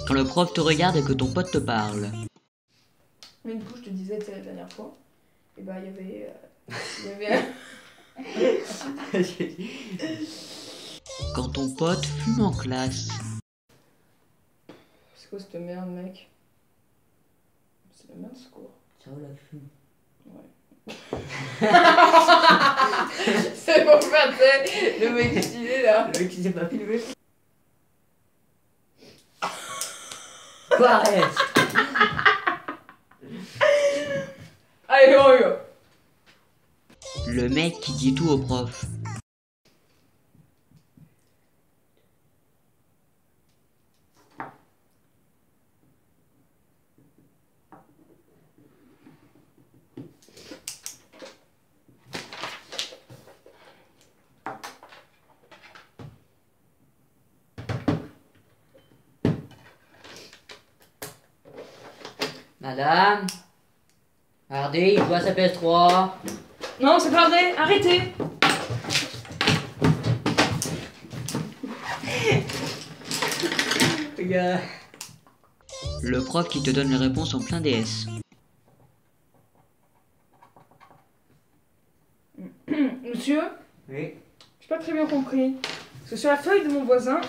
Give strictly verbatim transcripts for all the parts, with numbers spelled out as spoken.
Quand le prof te regarde et que ton pote te parle. Mais du coup, je te disais, tu sais, la dernière fois, et bah, il y avait... Euh, il y avait... Quand ton pote fume en classe. C'est quoi cette merde, mec? C'est la merde, ce cours. Ciao la fume. Ouais. C'est pour faire, tu sais, le mec stylé, là. Le mec qui s'est pas filmé. Quoi, arrête? Allez, on y va. Le mec qui dit tout au prof. Madame, regardez, il joue à sa P S trois. Non, c'est pas vrai, arrêtez. Regarde. Le prof qui te donne les réponses en plein D S. Monsieur, Oui. j'ai pas très bien compris. Parce que sur la feuille de mon voisin...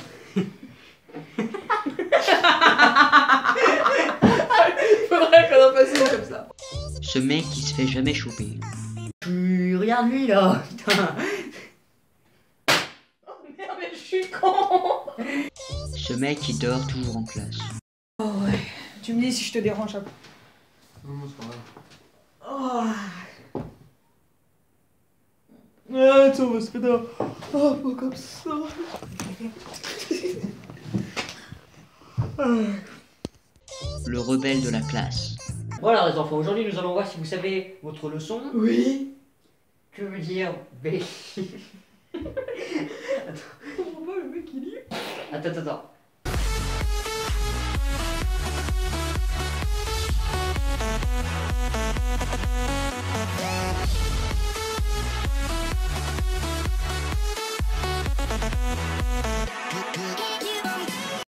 Faudrait qu'on en fasse une comme ça. Ce mec qui se fait jamais choper. Tu regarde lui là, putain. Oh merde, mais je suis con. Ce mec qui dort toujours en classe. Oh ouais, tu me dis si je te dérange après. Non, non, c'est pas grave. Oh. Ah, attends, on va se faire oh, pas comme ça. Le rebelle de la classe. Voilà les enfants, aujourd'hui nous allons voir si vous savez votre leçon. Oui. Que veut dire B? Je comprends pas le mec il dit. Attends, attends, attends.